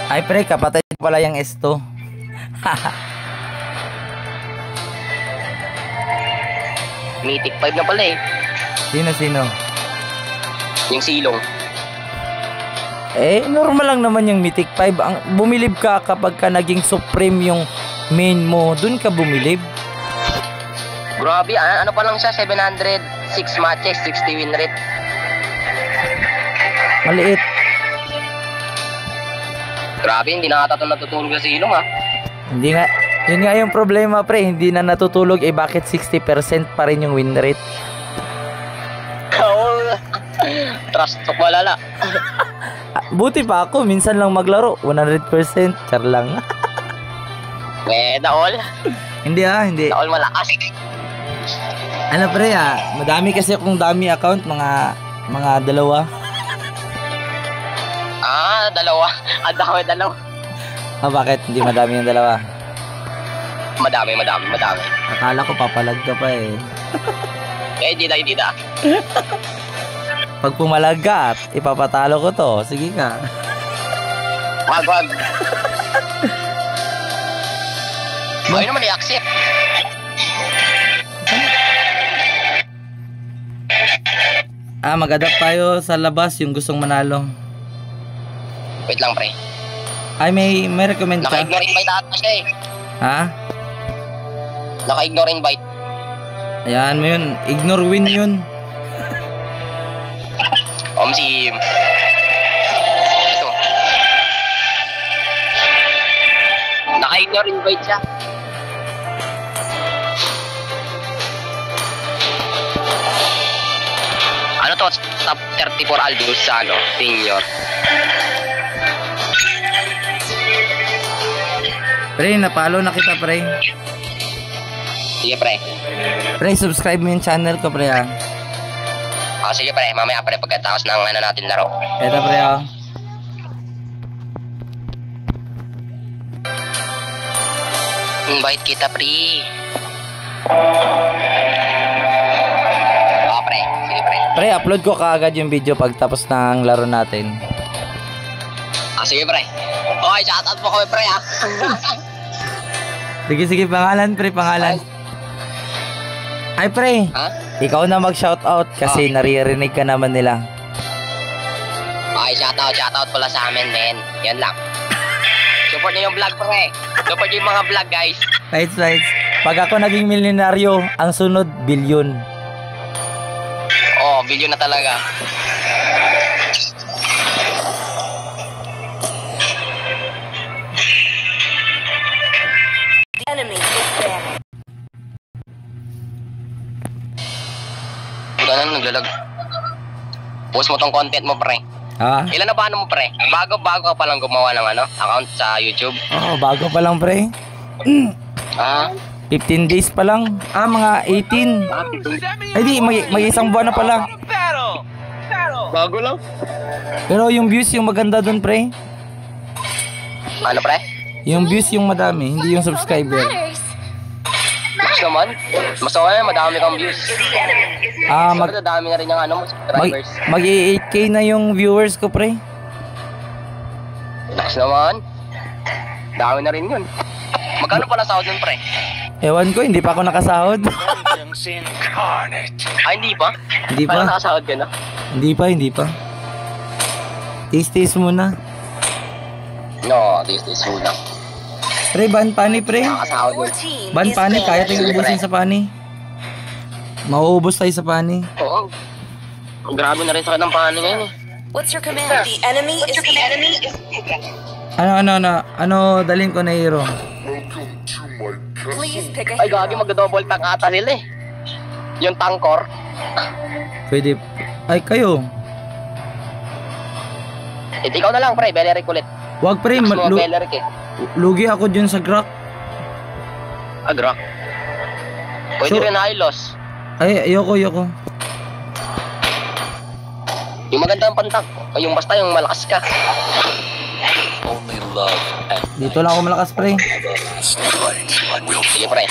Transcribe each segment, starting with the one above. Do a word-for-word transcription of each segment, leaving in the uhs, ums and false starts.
Ay pre, kapatid pala yung S two. Mythic five na pala eh. Sino sino? Yung silong. Eh, normal lang naman yung Mythic five. Ang bumilib ka kapag ka naging supreme yung main mo, dun ka bumilib. Grabe, ah, ano pa lang siya, seven hundred six matches, sixty win rate. Maliit. Grabe, hindi na ata ito natutulog sa silong ah. Hindi nga, yun nga yung problema pre, hindi na natutulog. Eh bakit sixty percent pa rin yung win rate? Oo. Trust talk malala. Buti pa ako, minsan lang maglaro, one hundred percent, char lang. Eh, daol. Hindi ah, hindi. Daol malakas. Ano pre ah, madami kasi akong dami account, mga mga dalawa. Ah, dalawa. Ah, dalawa, dalawa. Ah, bakit? Hindi madami yung dalawa. Madami, madami, madami. Akala ko papalag ka pa eh. Eh, hindi na, hindi na. Pag pumalag ka, ipapatalo ko to. Sige ka. Wag, wag. Ayaw naman i-accept. Ah, mag-adapt tayo sa labas yung gustong manalo. Wait lang, pre. Ay, may, may recommend ka? Naka-ignore invite ata siya eh. Ha? Naka-ignore invite. Ayan mo yun. Ignore win yun. Om si... Ito. Naka-ignore invite siya. Ano to? Top thirty-four Aldous sa ano? Senior. Pre, napalo na kita pre. Sige pre. Pre, subscribe mo yung channel ko pre ah. Ah, sige pre, mamaya pre pagkatapos ng ano natin laro. Eto pre ah. Invite kita pre. Ah pre, sige pre. Pre, upload ko kaagad yung video pagtapos ng laro natin. Ah sige pre. Okay, shoutout mo kami pre ah. Sige, sige, pangalan pre, pangalan. Ay pre, Ha? ikaw na mag-shoutout kasi Ah. naririnig ka naman nila. Okay, shoutout, shoutout pala sa amin men. Yan lang. Support niyo yung vlog pre. Support niyo yung mga vlog guys. Right, right. Pag ako naging milyonaryo, ang sunod, bilyon. Oh, video na talaga. Enemy is there. Buta na naglalag. Post mo tong content mo pre. Ha? Ilan na ba ano mo pre? Bago-bago ka palang gumawa ng ano, account sa YouTube. Oo, bago pa lang pre. Ah, fifteen days pa lang. Ah, mga eighteen. Ay di, mag, mag isang buwan na pala. bago lang. Pero yung views yung maganda dun pre. Ano pre? Yung views yung madami, hindi yung subscriber. Mas naman. Mas okay, madami kang views. Ah, mag, Mag dami na rin yung ano mo, mag, subscribers. mag eight K na yung viewers ko pre. Mas naman. Dami na rin yun. Magkano pala sahod nun pre? Ewan ko, hindi pa ako nakasahod. Ah, hindi pa? Hindi Paano pa, nakasahod ka na? hindi pa, hindi pa. Tis-tis muna. No, this is muna. Pre, ban pani pre. Nakasahod Your yun. team Ban is pani, kaya there. tayong ubusin sa pani. Mauubos tayo sa pani. Oo. Grabe na rin sa ng paano ngayon eh. What's your command? The enemy is the enemy is Ano, ano, ano, ano, dalhin ko na hero. Please pick a Ay, hero. gagi mag-double tank ata nila eh. Yung tankor. Pwede. Ay, kayo. Eh, ikaw na lang pre, Beleric ulit. Wag pre, Mas ma- mga lu- Beleric eh. lugi ako dyan sa Grak. Agra. Pwede So- rin Hylos. Ay, ayoko, ayoko. Yung maganda ang pantak. Yung basta yung malakas ka. Dito lang ako malakas pre. Sige pre.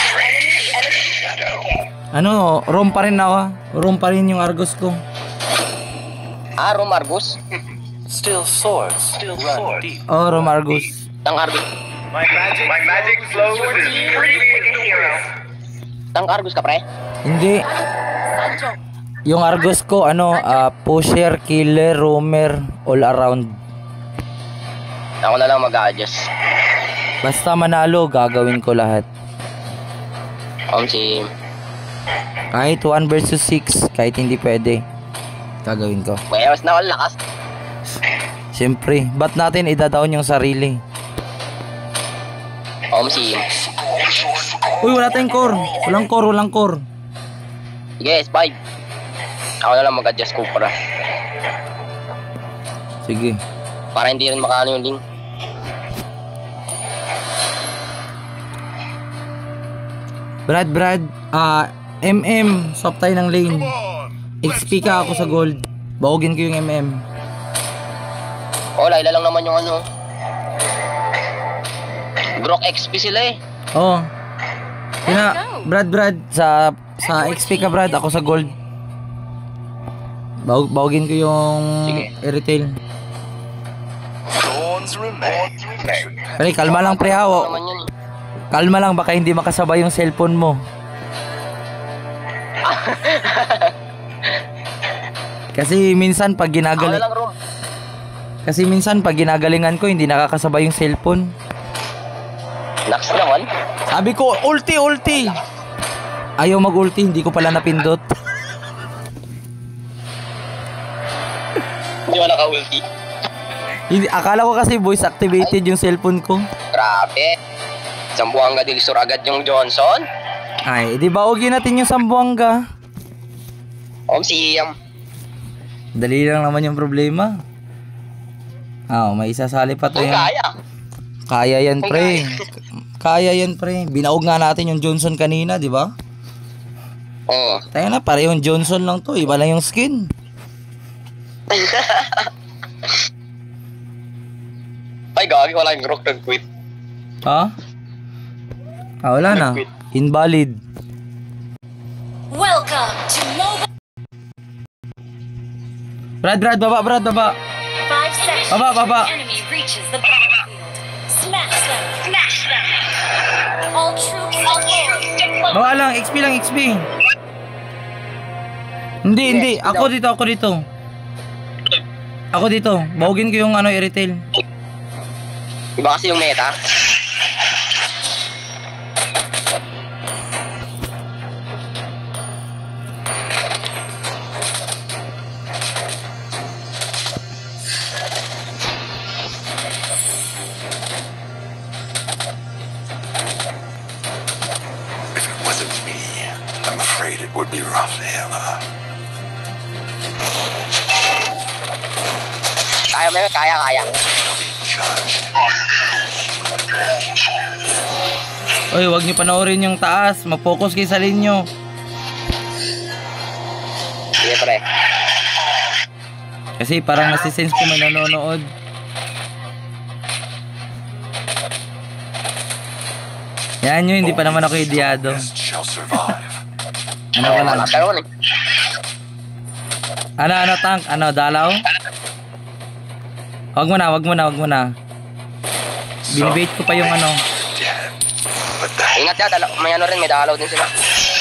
Ano, roam pa rin ako. ah. Roam pa rin yung Argos ko. Ah, Rom Argus. Still swords. Still run deep. Oh, Romargus. Tang Argus. My magic, my magic flows is free hero. Tang Argus ka, pre? Hindi. Yung Argus ko, ano, ah, pusher, killer, roamer, all around. Ako na lang mag-a-adjust. Basta manalo, gagawin ko lahat. Um, si... Kahit one versus six, kahit hindi pwede, gagawin ko. Mayroon na ako lakas. Siyempre, ba't natin idadown yung sarili? Um, si... Uy, wala tayong core. Walang core, walang core. Sige, S five. Ako na lang mag-adjust ko para. Sige. Para hindi rin makaano yung link. Brad, Brad, ah, M M, swap tayo ng lane. X P ka, ako sa gold. Baugin ko yung M M. Oh, laila lang naman yung ano. Grok X P sila eh. Oo. Kina, Brad, Brad, sa sa X P ka, Brad, ako sa gold. Baug, baugin ko yung Sige. retail. Thorns remain. Pre, kalma lang, pre, ha. Ano O, naman yun eh. kalma lang, baka hindi makasabay yung cellphone mo. Kasi minsan pag Ako na ginagaling lang, room. Kasi minsan pag ginagalingan ko hindi nakakasabay yung cellphone. Nax naman. Sabi ko, ulti, ulti. Ayaw mag-ulti, hindi ko pala napindot. Hindi mo naka-ulti. Hindi, akala ko kasi voice activated yung cellphone ko. Grabe. Sambuanga del Sur agad yung Johnson. Ay, di ba ugin natin yung Sambuanga? Um, si Iam. Dali lang naman yung problema. Ah, may isasali pa to Kung yan. kaya. Kaya yan, pre. Kaya yan, pre. Binaog nga natin yung Johnson kanina, di ba? Oo. Tayo na, parehong Johnson lang to. Iba lang yung skin. Ay, gagi, wala yung Grok nag-quit. Ha? Ah, wala na. Invalid. Welcome to Mobile. Brad, Brad, baba, Brad, baba. Five seconds. Baba, baba. The enemy reaches the battlefield. Smash them. Smash them. All troops deployed. Baba lang, X P lang, X P. Hindi, hindi. Ako dito, ako dito. Ako dito. Baugin ko yung ano, i-retail. Iba kasi yung meta. If it wasn't me, I'm afraid it would be Rafaela. Kaya mo yun, kaya, kaya. Judged. Oy, wag niyo panoorin yung taas. Mag-focus kayo sa linyo. Sige, pre. Kasi parang nasisense ko may nanonood. Yan yun, hindi pa naman ako idyado. Best shall survive. Ano ka lang? Wala tayo eh. Ano, ano, tank? Ano, dalaw? Wag mo na, wag mo na, wag mo na. Binibait ko pa yung ano. Dead. But that Ingat ya, dala- may ano rin, may dalaw din sila.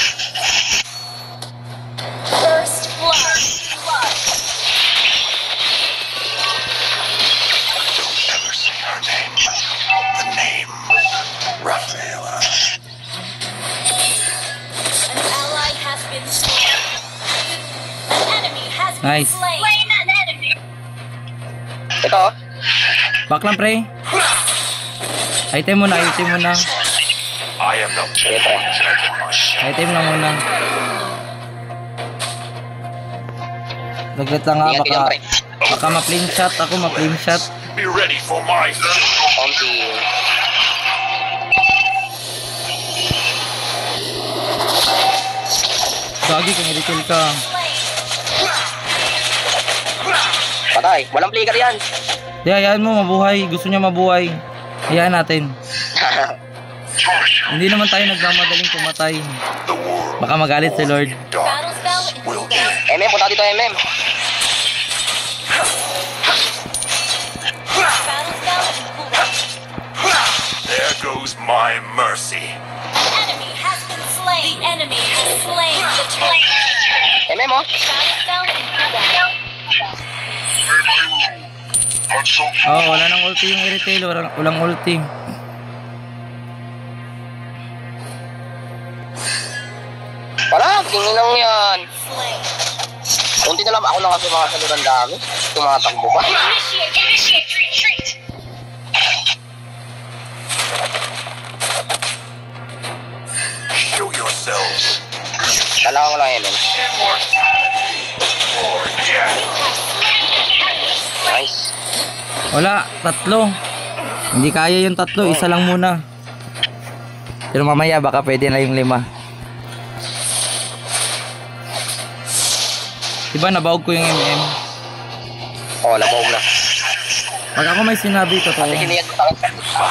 First blood. don't ever say her name. The name Rafaela. An ally has been slain. An enemy has been Nice. slain. Slain an enemy. Ito, oh. Back lang, pre. Item muna, item muna. I am the Sige, pre. Item lang muna. Daglat lang nga, Ingat ka dyan, baka, pre. baka ma-flame shot ako, ma-flame shot. Be ready for my Um, si... Gagi, kung i-retail ka. Patay. Walang flicker yan. Di, hayaan mo, mabuhay. Gusto niya mabuhay. Hayaan natin. Hindi naman tayo nagmamadaling pumatay. the world. Baka magalit si Lord. Darkness will end. M M, punta dito, M M. enemy has slain the turret. M M oh. Battle down. Oh, wala nang ulti yung Iretail. Walang, walang ulti. Wala, tingin lang yan. Slain. Kunti na lang ako lang kasi mga saluran dami. Tumatakbo pa. Initiate, initiate retreat. Show yourselves. Kailangan ko lang M M. Or death. Nice. Wala, tatlo. Hindi kaya yung tatlo, isa lang muna. Pero mamaya baka pwede na yung lima. Diba nabaog ko yung M M? Oh, labog na. Pag ako may sinabi, totoo. Kasi hindi yan talaga.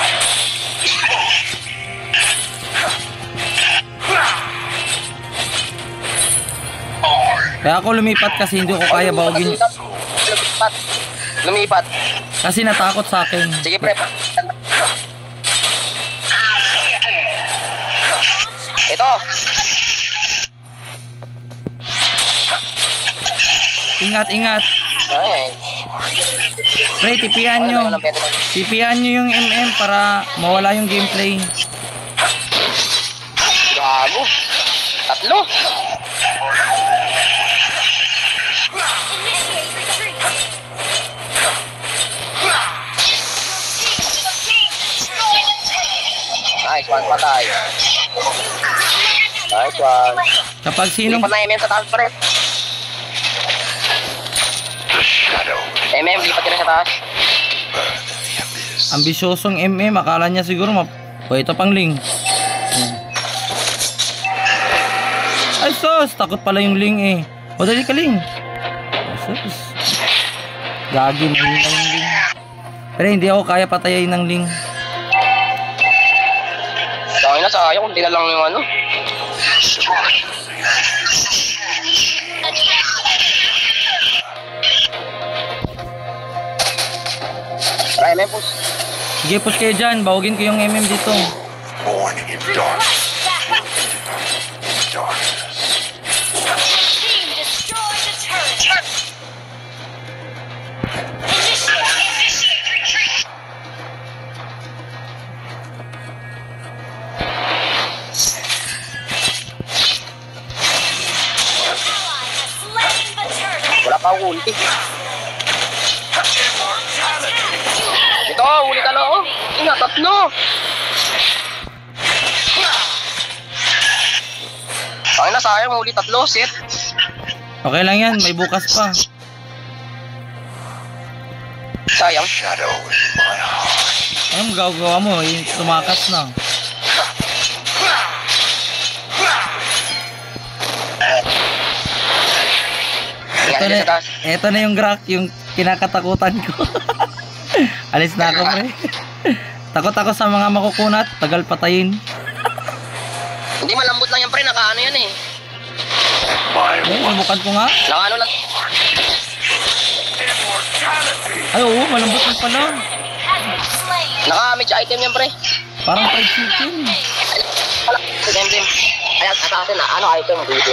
Kaya ako lumipat kasi hindi ko kaya baogin. Lumipat. Lumipat. Kasi natakot sa akin. Sige, pre. Ito. Ingat, ingat. Ay. Pre, tipihan nyo. Tipihan nyo yung M M para mawala yung gameplay. Gago. Tatlo. Initiate retreat. Nice one, patay. Nice one. Kapag Sino sinong pa na M M sa taas, pre? The shadow. M M, lipat ka na sa taas. Burn the abyss. ambisyosong M M, akala niya siguro map... O, ito pang Ling. Hmm. Ay, sus! Takot pala yung Ling eh. O, dali ka, Ling. Ay, sus. Gagi, mahina yung Ling. Pero hindi ako kaya patayin ng Ling. Sayang na sayang, kung di na lang yung ano. Try M M, push. Sige, push kayo dyan. Bawagin ko yung M M dito. Born in darkness. Darkness. Team destroy the turret. Initiate, initiate retreat. Ally has slain the turret. Wala pa ako ulti. Ito, uli ka lang. Oh. Ina, tatlo. Ay na, sayang. Uli tatlo, set. Okay lang yan. May bukas pa. Sayang. Shadow in my heart. Ayun, gagawa mo. Yung tumakas na. Ingat Ito ka na, sa taas. ito na yung Grak, yung kinakatakutan ko. Alis na ako, pre. Takot ako sa mga makukunat. Tagal patayin. Hindi, malambot lang yan, pre. Nakaano yan eh. My Eh, subukan ko nga. Nakaano lang. immortality. Ay, oo, malambot lang pala. Has been slain. Naka-mage item yan, pre. Parang fried chicken. Ay, wala. Sa game game. Ay, atasin na. Ano item? Video.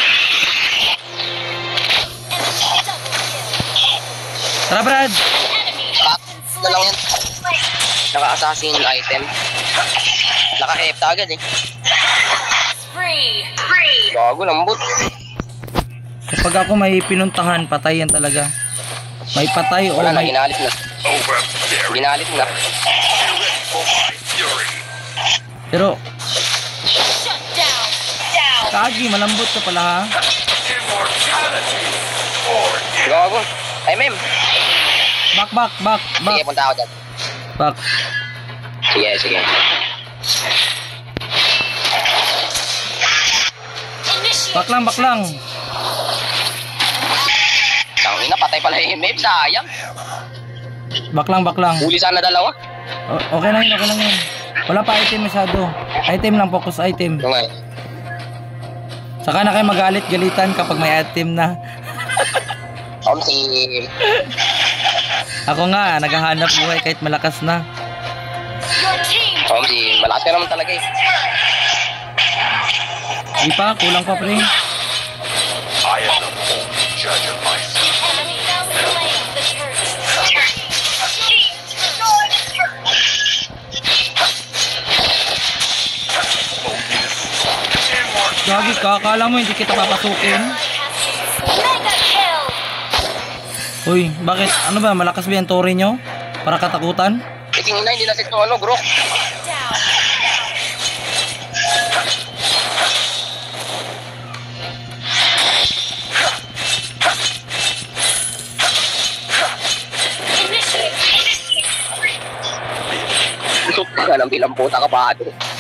Tara, Brad. Enemy has been Na lang yan. slain. Naka-assassin item. Naka-F agad eh. Spree. Spree. Gago, lambot. Kapag ako may pinuntahan, patay yan talaga. May patay o Wala na, may... ginalit na. Overbearing. Ginalit na. For my fury. Pero, Shut down. Down. kagi, malambot ka pala ha. Immortality. Or death. Gago. Ay, mem. Back, back, back, Sige, back, punta ako dyan. back. Sige, sige. Initiate. Back lang, back lang. Tangin na, patay pala yung mem. Sayang. Back lang, back lang. Huli sana dalawa. O- okay lang yun, okay lang yun. Wala pa item masyado. Item lang, focus item. Yung nga. Saka na kayo magalit-galitan kapag may item na. Om si... Ako nga, naghahanap buhay kahit malakas na. Your team. Om si... Malakas ka naman talaga eh. Di pa, kulang pa pre. I am the only judge of myself. Enemy now slain the turret. Gagi ka, akala mo hindi kita papasukin. Mega kill. Uy, bakit? Ano ba? Malakas ba yung tore nyo? Para katakutan? Tingin na, hindi na set yung ano, bro. Down. Lusok ka ng bilang puta ka pa.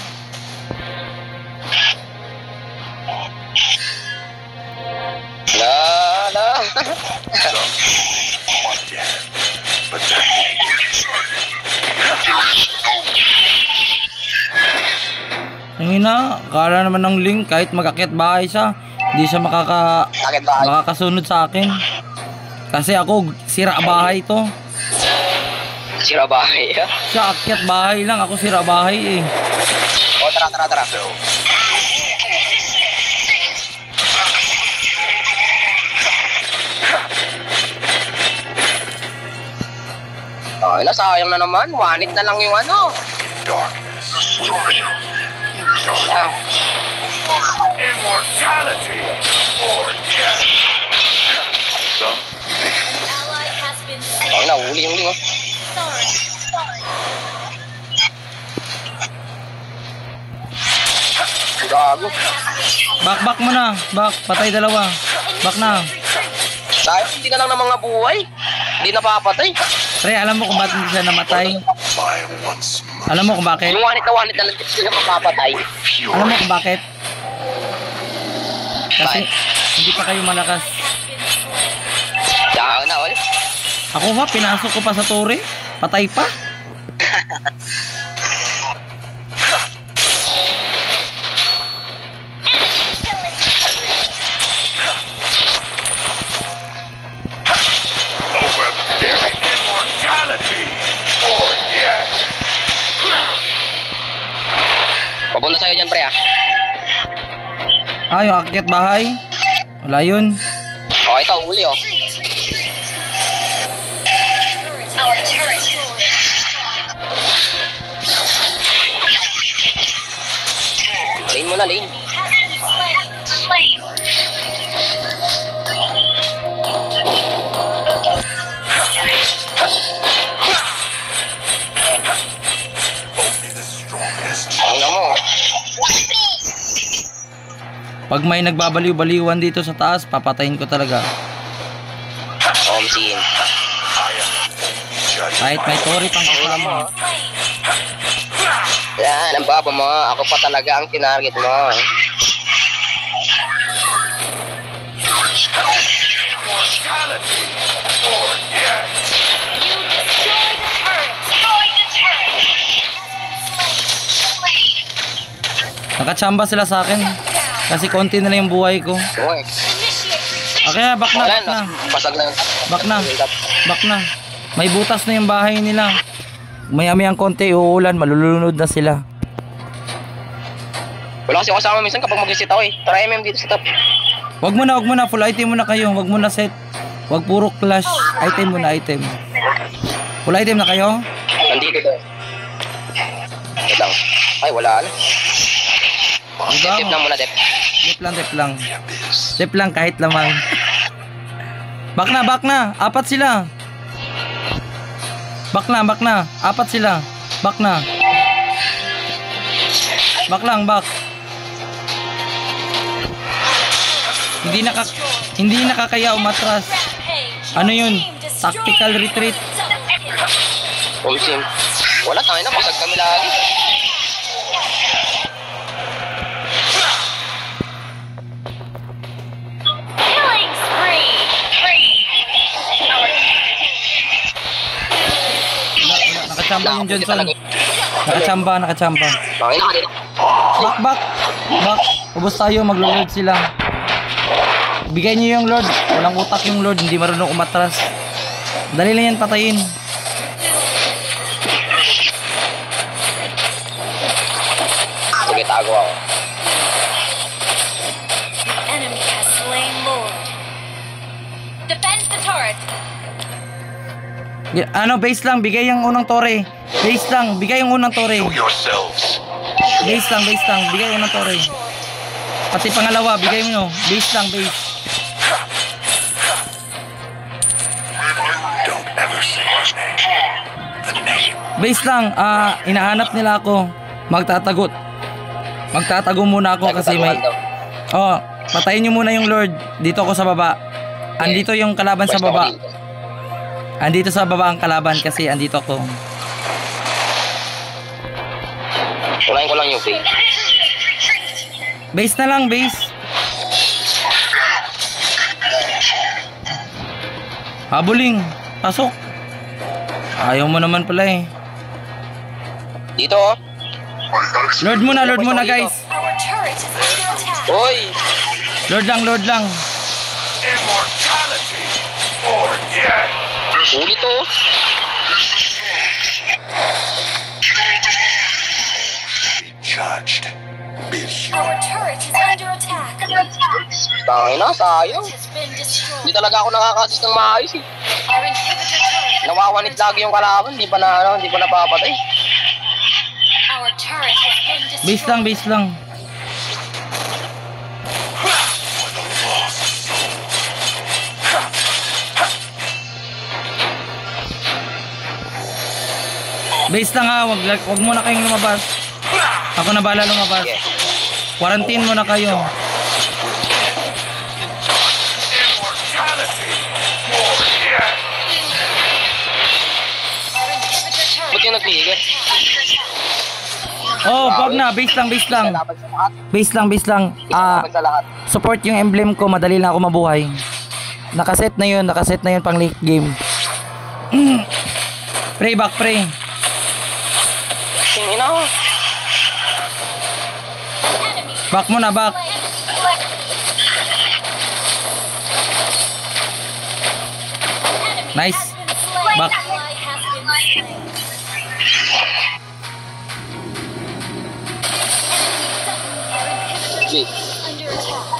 La, la. Some want dead, but that Yung ina, akala naman ng Ling kahit mag-akyat bahay siya, hindi siya makaka, Bakit ba? makakasunod sa akin. Kasi ako, sira bahay to. Sira bahay. Siya akyat bahay lang, ako sira bahay eh. O, tara, tara, tara. Ay, nasayang na naman. Wanit na lang yung ano. darkness destroy you. Ah, Immortality or death. Some Ally has been ay, slain. nahuli yung ling. oh. Sorry. Gago. Back, back mo na. Back, patay dalawa. Back na. Dahil hindi ka lang ng mga buhay. Hindi napapatay. Pre, alam mo kung bakit hindi siya namatay? by once more Alam mo kung bakit? Yung wanit na wanit na lang hindi sila mapapatay. Alam mo kung bakit? Kasi hindi pa kayo malakas. Diyan na, ulit. Ako ha, pinasok ko pa sa tore. Patay pa. over their immortality or death. Papunta sa'yo dyan, pre, ah. Ah, yung akyat bahay. Wala yun. O, ito, uli, oh. Our turret destroyed. Lane mo na, lane. Has been slain. Slain. Only the strongest. Ang na mo. Pag may nagbabaliw-baliwan dito sa taas, papatayin ko talaga. Omsin. I am the only judge. Kahit may tore pang kasama. Yan, ang baba mo. Ako pa talaga ang tinarget mo. Immortality or death. You destroyed the turret. Destroyed the turret. Nakachamba sila sa akin. Kasi konti na lang yung buhay ko. Uy. Initiate retreat. Okay, back na, Wala back na. na. Basag na yung Back na. Back na. May butas na yung bahay nila. Maya-mayang konti, uulan, malulunod na sila. Wala kasi ako kasama minsan kapag mag-visit ako, eh. Try M M dito sa top. Wag mo na, wag mo na. Full item muna kayo. Wag mo na set. Wag puro clash. Item muna, item. Full item na kayo? Nandito to. Wait lang. Ay, wala na. Diba? Dip na muna, dip. Dip lang, dip lang. Abyss. Dip lang kahit lamang. Back na, back na. Apat sila. Back na, back na. Apat sila. Back na. Back lang, back. Hindi naka hindi nakakaya umatras. Rampage. Ano yun? Team destroyed. Tactical retreat. Omsin. Wala, tayo na. Basag kami lagi. Killing spree. Wala, wala. Nakachamba yung Johnson. Nakachamba, nakachamba. Okay na, kanina. Back, back. Back. Ubus tayo, maglo-lord sila. Bigay niyo yung lord. Walang utak yung lord, hindi marunong umatras. Dali lang yan patayin. Sige, tago ako. sword. Y- ano, base lang, bigay yung unang tore. Base lang, bigay yung unang tore. Show yourselves. Base lang, base lang, bigay yung unang tore. Pati pangalawa, bigay mo. Base lang, base. Don't ever say his name. The name. Base lang, ah, inahanap nila ako. Magtatagot. Magtatago muna ako kasi may... Oh, patayin nyo muna yung Lord. Dito ako sa baba. Andito yung kalaban sa baba. Andito sa baba ang kalaban kasi andito ako. Kunain ko lang yung base. Base na lang, base. Habuling. Pasok. Ayaw mo naman pala eh. Dito oh. Lord muna, Lord muna guys. Our turret is under attack. Hoy! Lord lang, Lord lang. Immortality or death. Ulit oh. Be judged. Be Our human. turret is under attack. Tangin na, sayang. Has been destroyed. Hindi talaga ako nakakasis ng maayos eh. Our inhibitor turret. Nawawanit lagi yung kalaban, hindi pa na ano, hindi pa napapatay. Our turret has been destroyed. Base lang, base lang. For the lost soul. Base lang ha, wag, wag muna kayong lumabas. Ako na bahala lumabas. Sige. Quarantine muna kayo. Immortality or death. Our inhibitor turret. Ba't yung nag-trigger? Oh, wag na, base lang, base lang. Laban sa lahat. Base lang, base lang. Ah, Laban sa lahat. support yung emblem ko, madali lang ako mabuhay. Nakaset na yun, nakaset na yun pang late game. Pray back, pray. Tingin ako. Back muna, back. Nice. Back. Ally has been slain. Sige. Under attack.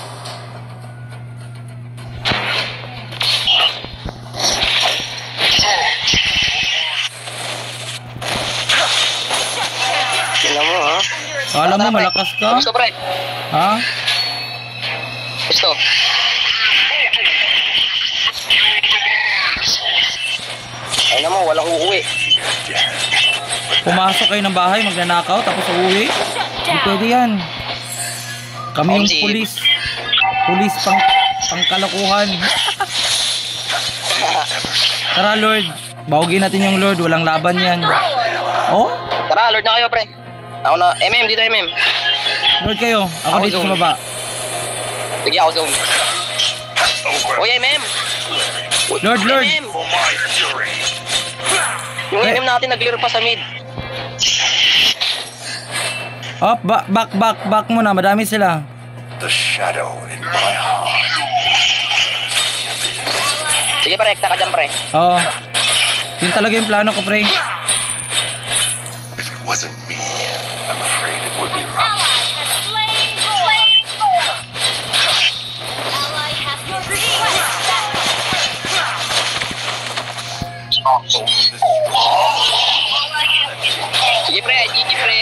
Tingnan mo ha. Alam mo, malakas ka? Gusto pre. Ha? Gusto. Ay naman, walang uuwi. Pumasok kayo ng bahay, magnanakaw, tapos uuwi? Hindi pwede yan. Kami yung Omsi. pulis. Pulis pang, pangkalokohan. Tara Lord, bawagin natin yung Lord, walang laban yan. Oh? Tara, Lord na kayo pre. Ako na, M M, dito M M. Lord kayo, ako Ako dito sa zone. baba. Sige ako zone. Uy, M M! Lord, Lord. M M! For my fury. Yung Eh. M M natin nag-clear pa sa mid. Up, back, back, back, back muna, madami sila. The shadow in my heart. Sige pre, ekta ka dyan pre. Oo. Yun talaga yung plano ko, pre. If it wasn't me, I'm afraid it would be rough. Ally has slain Lord. Ally has your request back. Sige pre, G G pre.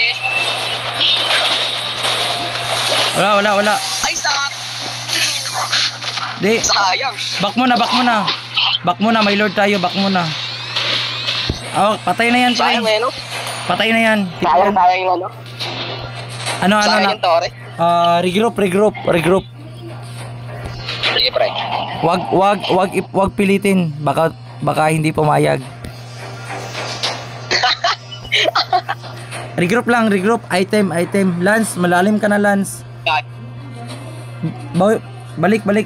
Wala, wala, wala. Ay, sakap! Di, Sayang! back muna, back muna. Back muna, may Lord tayo, back muna. Oh, patay na yan, pre. Sayang eh, no? Patay na yan. Sayang, sayang yung ano? Ano, ano Sayang na? yung tore. Ah, regroup, regroup, regroup. Sige pre. Wag, wag, wag, ip- wag pilitin. Baka, baka hindi pumayag. Regroup lang, regroup. Item, item. Lance, malalim ka na, Lance. Ba- balik, balik.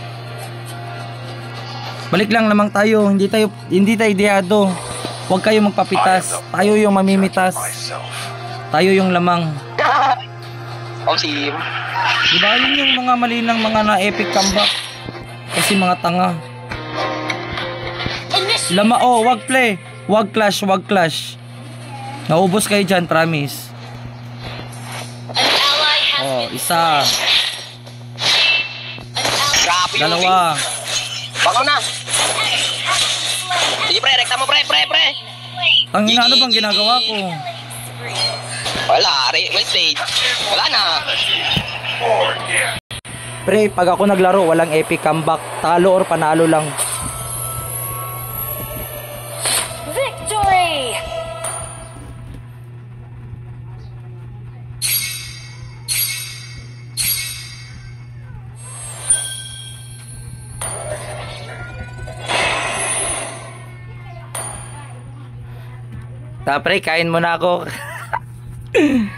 Balik lang lamang tayo. Hindi tayo, hindi tayo diyado. Huwag kayo magpapitas. Tayo yung mamimitas. Myself. Tayo yung lamang. Om si Diba yun yung mga mali ng mga na-epic comeback? Kasi mga tanga. Initiate. Lama, oh, wag play. Wag clash, wag clash. Naubos kayo dyan, promise. An ally has Oh, been isa, An ally Grabe yung dalawa. Baka na. Ang ina, ano bang ginagawa ko? Wala, re, may stage. Wala na. Pre, pag ako naglaro, walang epic comeback. Talo or panalo lang. Victory! Ta, pre, kain mo na ako.